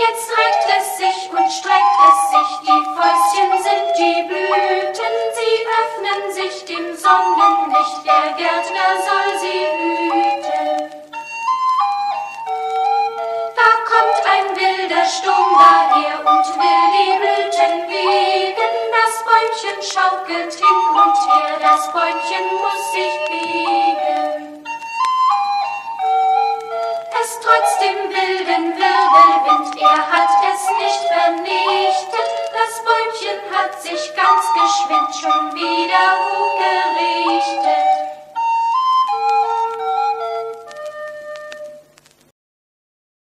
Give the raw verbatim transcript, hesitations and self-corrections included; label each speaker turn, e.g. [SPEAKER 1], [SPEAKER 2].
[SPEAKER 1] Jetzt reckt es sich und streckt es sich, die Fäustchen sind die Blüten, sie öffnen sich dem Sonnenlicht, der Gärtner soll sie hüten. Da kommt ein wilder Sturm daher und will die Blüten wiegen, das Bäumchen schaukelt hin und her, das Bäumchen muss sich biegen. Es trotz dem wilden Wirbelwind, er hat es nicht vernichtet, das Bäumchen hat sich ganz geschwind schon wieder hochgerichtet.